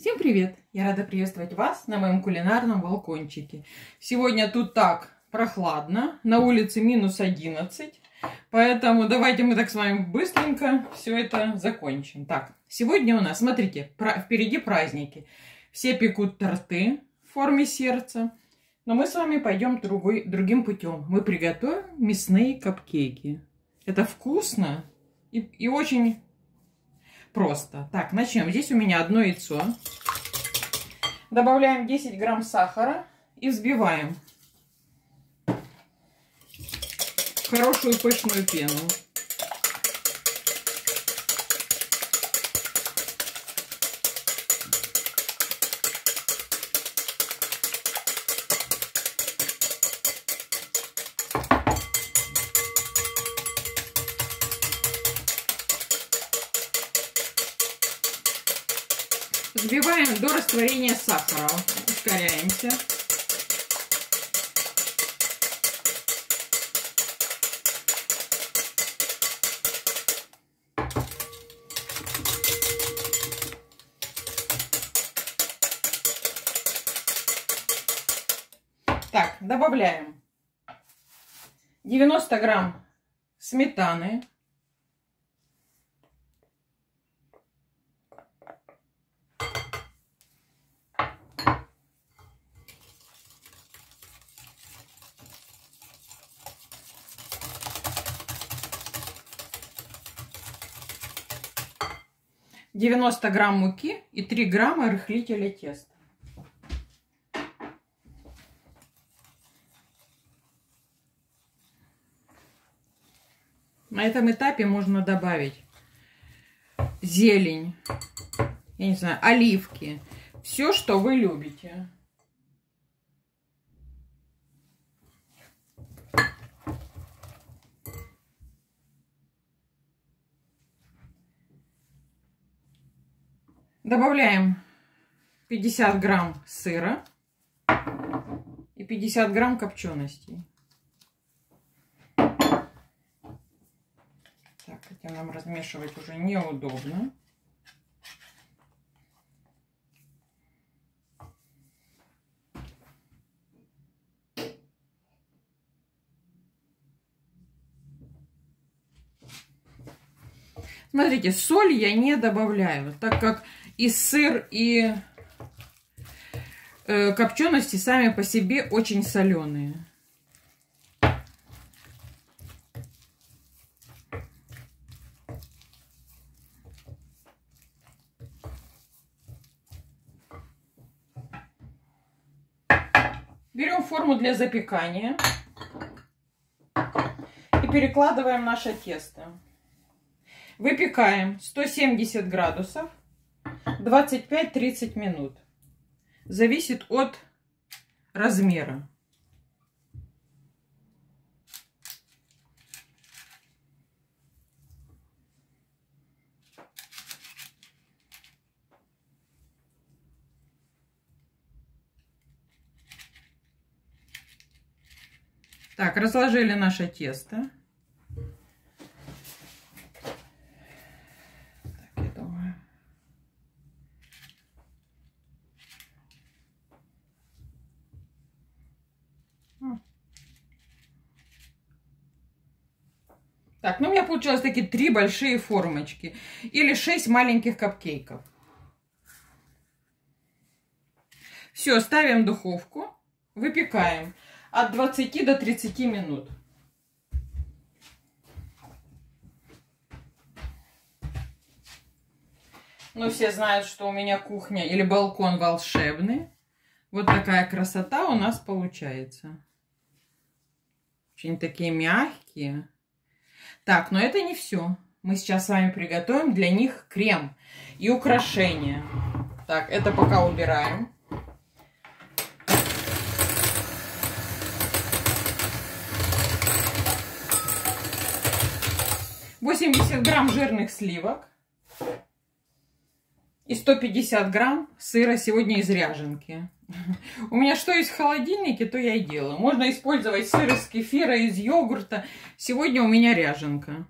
Всем привет! Я рада приветствовать вас на моем кулинарном балкончике. Сегодня тут так прохладно, на улице минус 11, поэтому давайте мы так с вами быстренько все это закончим. Так, сегодня у нас, смотрите, впереди праздники. Все пекут торты в форме сердца, но мы с вами пойдем другим путем. Мы приготовим мясные капкейки. Это вкусно и очень просто. Так, начнем. Здесь у меня одно яйцо. Добавляем 10 грамм сахара и взбиваем в хорошую пышную пену. Взбиваем до растворения сахара. Ускоряемся. Так, добавляем 90 грамм сметаны. $90 грамм муки и 3 грамма рыхлителя теста. На этом этапе можно добавить зелень, я не знаю, оливки, все, что вы любите. Добавляем 50 грамм сыра и 50 грамм копченостей. Так, этим нам размешивать уже неудобно. Смотрите, соль я не добавляю, так как и сыр, и копчености сами по себе очень соленые. Берем форму для запекания и перекладываем наше тесто. Выпекаем 170 градусов 25-30 минут. Зависит от размера. Так, разложили наше тесто. Так, ну у меня получилось такие 3 большие формочки или 6 маленьких капкейков. Все, ставим в духовку, выпекаем от 20 до 30 минут. Ну, все знают, что у меня кухня или балкон волшебный. Вот такая красота у нас получается. Очень такие мягкие. Так, но это не все. Мы сейчас с вами приготовим для них крем и украшения. Так, это пока убираем. $80 грамм жирных сливок и 150 грамм сыра сегодня из ряженки. У меня что есть в холодильнике, то я и делаю. Можно использовать сыр из кефира, из йогурта. Сегодня у меня ряженка.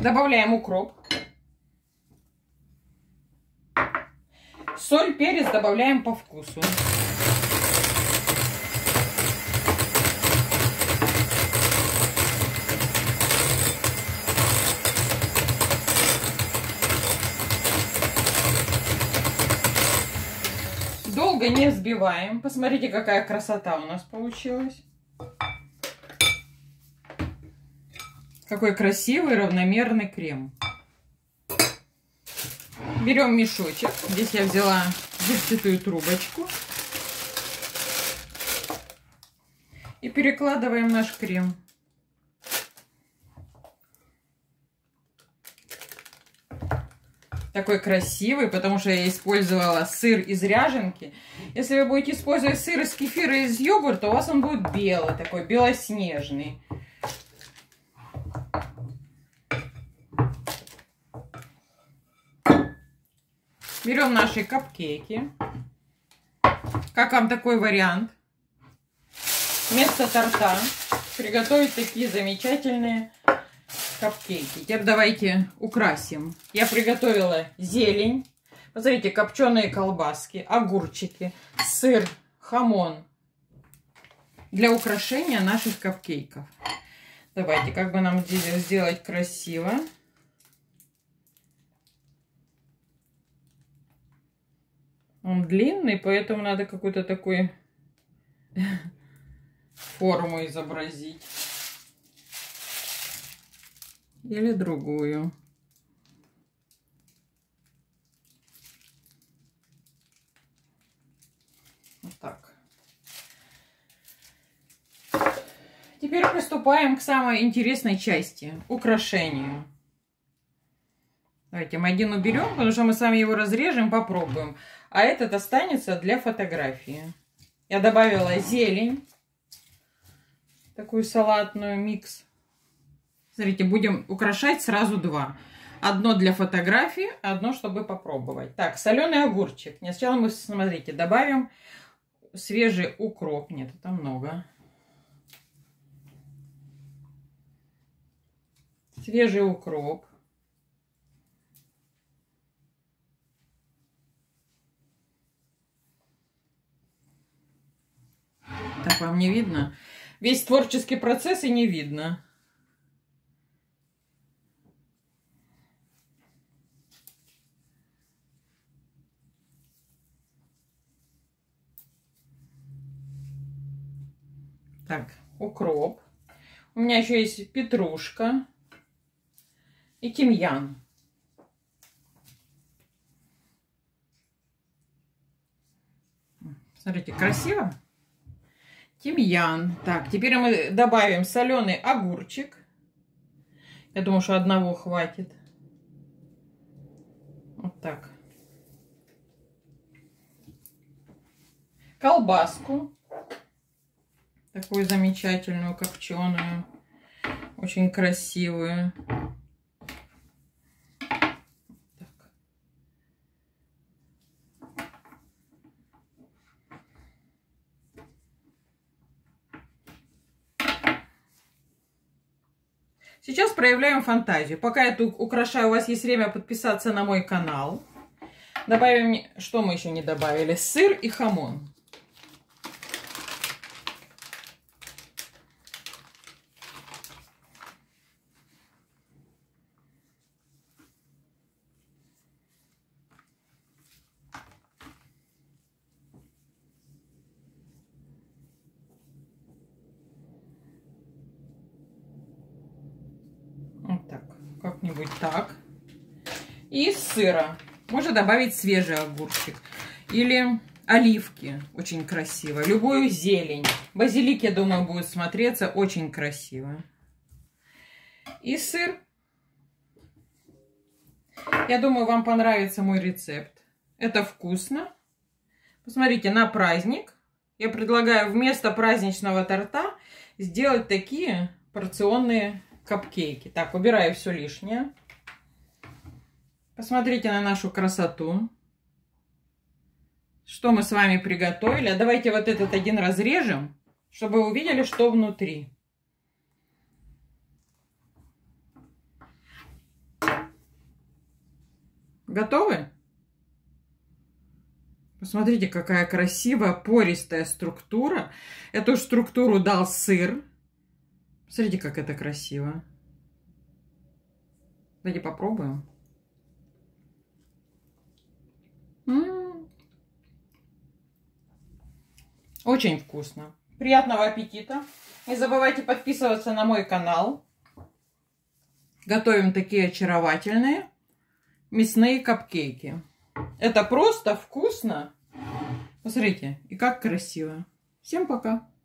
Добавляем укроп. Соль, перец добавляем по вкусу. Долго не взбиваем. Посмотрите, какая красота у нас получилась. Какой красивый равномерный крем. Берем мешочек. Здесь я взяла дырчатую трубочку. И перекладываем наш крем. Такой красивый, потому что я использовала сыр из ряженки. Если вы будете использовать сыр из кефира и из йогурта, у вас он будет белый, такой белоснежный. Берем наши капкейки. Как вам такой вариант? Вместо торта приготовить такие замечательные капкейки. Теперь давайте украсим. Я приготовила зелень. Посмотрите, копченые колбаски, огурчики, сыр, хамон. Для украшения наших капкейков. Давайте, как бы нам здесь сделать красиво. Он длинный, поэтому надо какую-то такую форму изобразить. Или другую. Вот так. Теперь приступаем к самой интересной части – украшению. Давайте мы один уберем, потому что мы с вами его разрежем, попробуем. А этот останется для фотографии. Я добавила зелень. Такую салатную микс. Смотрите, будем украшать сразу два. Одно для фотографии, одно, чтобы попробовать. Так, соленый огурчик. Сначала мы, смотрите, добавим свежий укроп. Нет, это много. Свежий укроп. Так, вам не видно? Весь творческий процесс и не видно. Так, укроп. У меня еще есть петрушка и тимьян. Смотрите, красиво. Тимьян. Так, теперь мы добавим соленый огурчик. Я думаю, что одного хватит. Вот так. Колбаску. Такую замечательную, копченую. Очень красивую. Так. Сейчас проявляем фантазию. Пока я тут украшаю, у вас есть время подписаться на мой канал. Добавим, что мы еще не добавили? Сыр и хамон. Вот так, как-нибудь так. И из сыра можно добавить свежий огурчик или оливки, очень красиво. Любую зелень. Базилик, я думаю, будет смотреться очень красиво. И сыр. Я думаю, вам понравится мой рецепт. Это вкусно. Посмотрите, на праздник я предлагаю вместо праздничного торта сделать такие порционные капкейки. Так, убираю все лишнее. Посмотрите на нашу красоту. Что мы с вами приготовили. А давайте вот этот один разрежем, чтобы вы увидели, что внутри. Готовы? Посмотрите, какая красивая пористая структура. Эту структуру дал сыр. Смотрите, как это красиво. Давайте попробуем. Очень вкусно. Приятного аппетита. Не забывайте подписываться на мой канал. Готовим такие очаровательные мясные капкейки. Это просто вкусно. Посмотрите, и как красиво. Всем пока.